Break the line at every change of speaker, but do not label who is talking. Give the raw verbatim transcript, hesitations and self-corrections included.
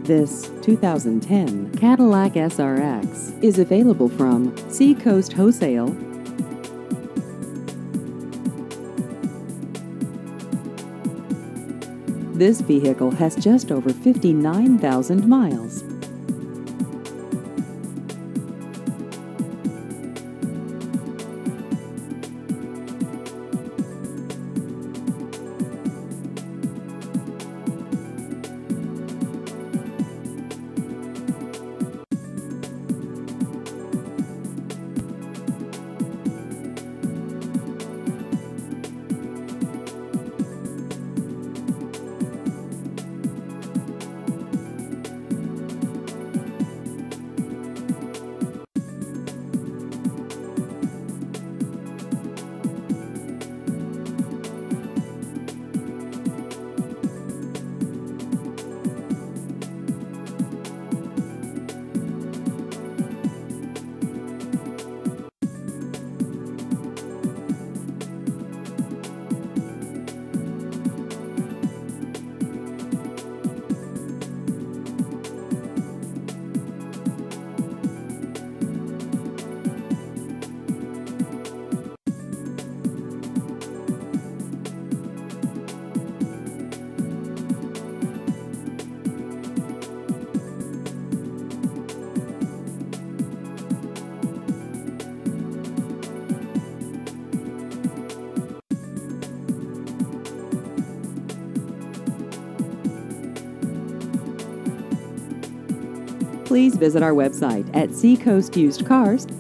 This two thousand ten Cadillac S R X is available from Seacoast Wholesale. This vehicle has just over fifty-nine thousand miles. Please visit our website at seacoast used cars